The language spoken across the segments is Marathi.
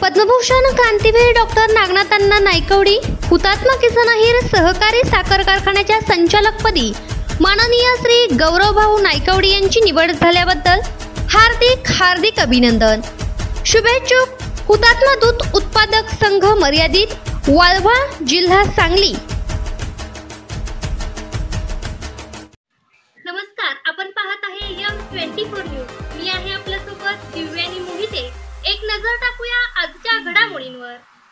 पद्मभूषण क्रांतीवीर डॉक्टर नागनाथांना नायकवडी हुतात्मा किसन अहिर सहकारी साखर कारखान्याच्या संचालकपदी माननीय श्री गौरवभाऊ नायकवडी यांची निवड झाल्याबद्दल हार्दिक अभिनंदन। शुभेच्छुक हुतात्मा दूध उत्पादक संघ मर्यादित, वाळवा, जिल्हा सांगली। नमस्कार, आपण पाहत आहे M24 न्यूज। मी आहे आपल्या सोबत दिव्यानी मोहिते। एक नजर टाकूया आजच्या घडामोडींवर।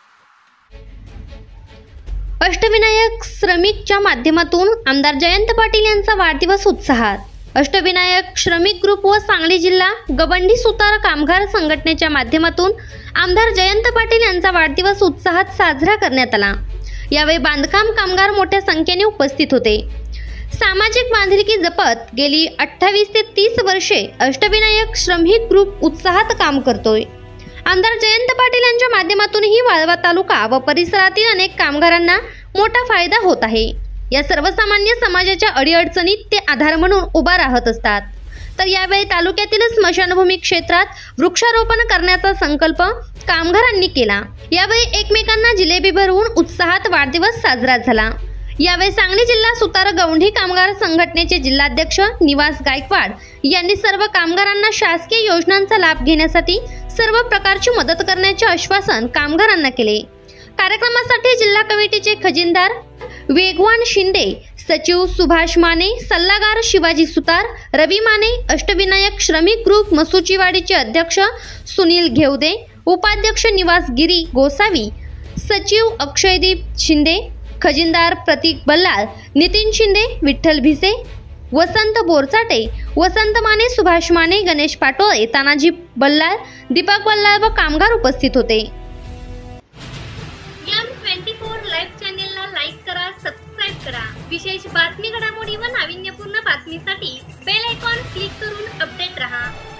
अष्टविनायक श्रमिकच्या माध्यमातून आमदार जयंत पाटील यांचा वाढदिवस उत्साहात। अष्टविनायक श्रमिक ग्रुप व सांगली जिल्हा गवंडी सुतार कामगार संघटनेच्या माध्यमातून आमदार जयंत पाटील यांचा वाढदिवस उत्साहात साजरा करण्यात आला। यावेळी बांधकाम कामगार मोठ्या संख्येने उपस्थित होते। सामाजिक बांधिलकी जपत गेली 28 ते 30 वर्षे अष्टविनायक श्रमिक ग्रुप उत्साहात काम करतोय। आमदार जयंत पाटील यांच्या माध्यमातूनही वाळवा तालुका व परिसरातील अनेक कामगारांना मोठा फायदा होत आहे। या सर्वसामान्य समाजाच्या अडीअडचणीत ते आधार म्हणून उभा राहत असतात। तर यावेळी तालुक्यातील स्मशानभूमी क्षेत्रात वृक्षारोपण करण्याचा संकल्प कामगारांनी केला। यावेळी एकमेकांना जिलेबी भरवून उत्साहात वाढदिवस साजरा झाला। यावेळी सांगली जिल्हा सुतार गवंडी कामगार संघटनेचे जिल्हाध्यक्ष निवास गायकवाड यांनी सर्व कामगारांना शासकीय योजनांचा लाभ घेण्यासाठी सर्व प्रकारची मदत करण्याचे आश्वासन कामगारांना केले। कार्यक्रमासाठी जिल्हा कमिटीचे खजिनदार वेगवान शिंदे, सचिव सुभाष माने, सल्लागार शिवाजी सुतार, रवी माने, अष्टविनायक श्रमिक ग्रुप मसुचीवाडीचे अध्यक्ष सुनील घेवदे, उपाध्यक्ष निवास गिरी गोसावी, सचिव अक्षयदीप शिंदे, खजिनदार प्रतीक बल्लाळ, नितीन शिंदे, विठ्ठल भिसे, वसंत बोरचाटे, वसंत माने, सुभाष माने, गणेश पाटोळे, तानाजी बल्लाळ, दीपक बल्लाळ व कामगार उपस्थित होते। M24 लाईव्ह चॅनेलला लाईक करा, सबस्क्राइब करा। विशेष बातमी, घडामोडी व नाविन्यपूर्ण बातमीसाठी बेल आयकॉन क्लिक करून अपडेट रहा।